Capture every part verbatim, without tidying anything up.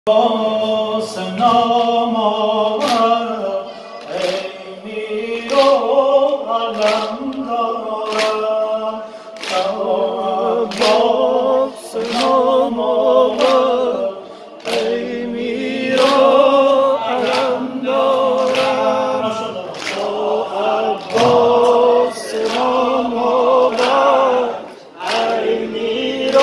عباس نام آور ای میر و علمدارم عباس نام آور ای میر و علمدارم عباس نام آور ای میر و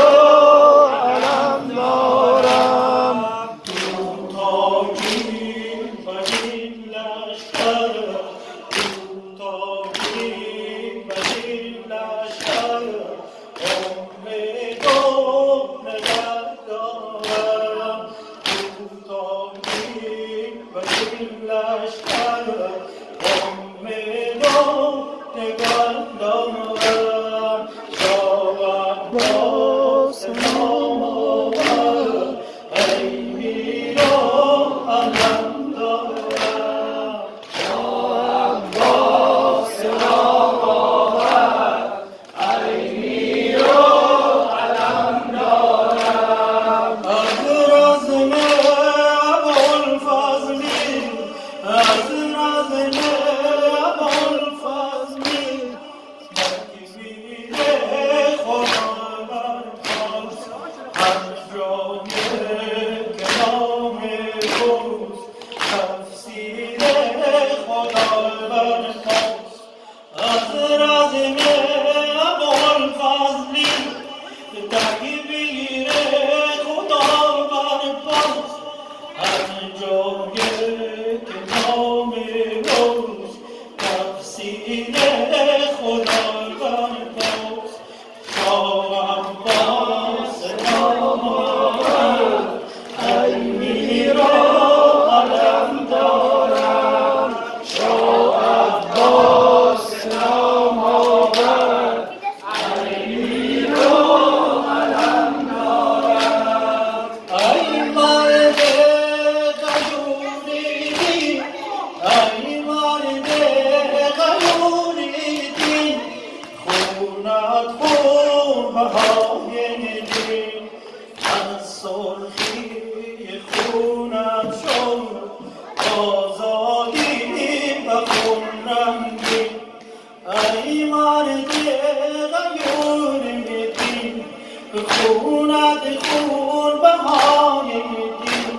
خونت خون بهای دین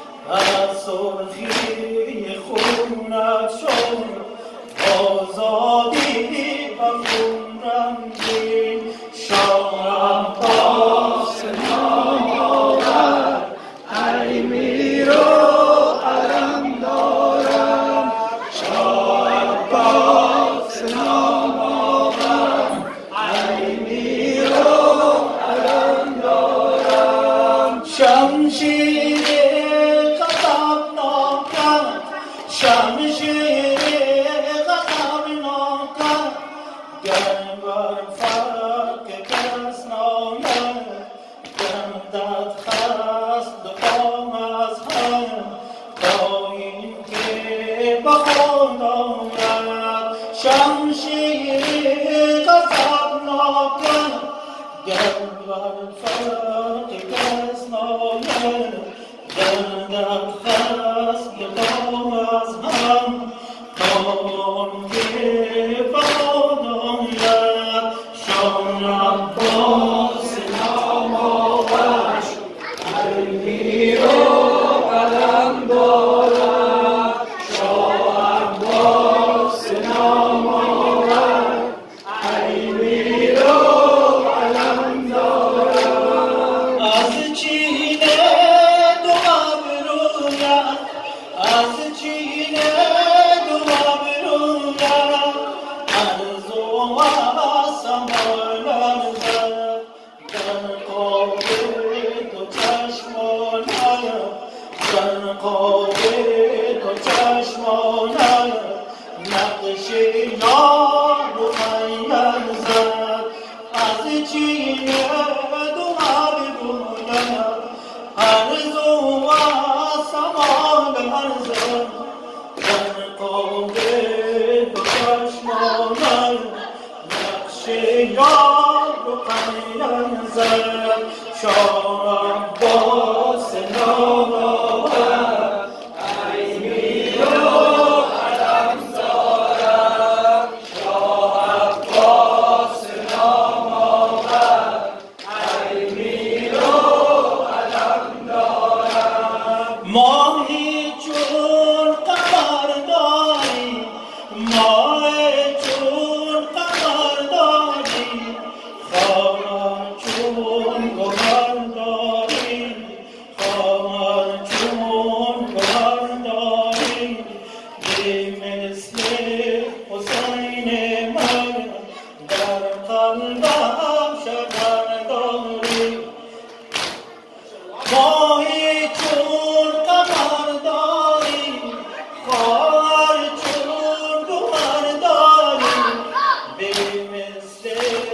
از سرخی خونت شد آزادی و خونرنگی شاه عباس نام آور ای میر و علمدارم شاه عباس نام آور ای میر و شمشیر غضبناکم شمشیر غضبناکم گر بر فرق کس ناید گردد خست دام از هم تا این که به خود آید شمشیر غضبناکم گر بر فرق کس ناید گردد خست دام از هم تا آنکه به خود آید شاه عباس نام آور ای میر و علمدارم شاه عباس نام آور ای میر و از چینه دو ابرویت از چینه دو ابرویت عرض و سمانم زد در قاب دو چشمانم در قاب دو چشمانم نقش یار رو خیل زد از چینه دو ابرویت عرض و سمانم زد در قاب دو چشمانم نقش یار رو خیل زد شاه عباس نام ماهی چون قمر داری، ماهی چون قمر داری، خواهر چون گوهر داری، خواهر چون گوهر داری، بی مثل حسین من در قلبم شکر داری. ماهی چون قمر داری، خواهر چون گوهر داری، بی مثل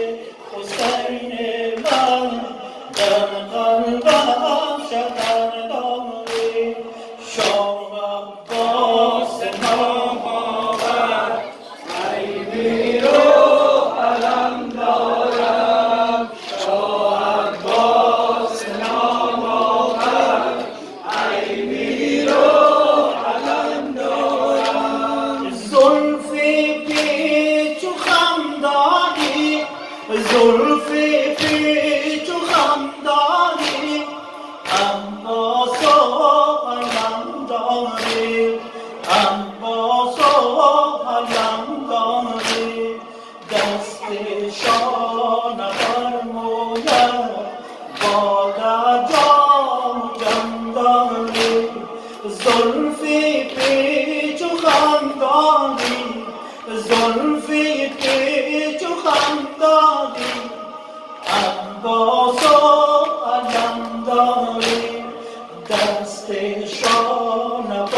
حسین من در قلبم شکر داری. شاه عباس نامآور ای میر و علم دارم، شاه عباس نامآور ای میر و علم دارم. زلفی پیچ و خم داری، زلفی پیچ و خم داری، عباس و علم داری، عباس و علم داری. دست شاه نفرماید باد جام جم داری. زلفی پیچ و خم داری، زلفی پیچ و خم داری، عباس و علم داری. دست شاه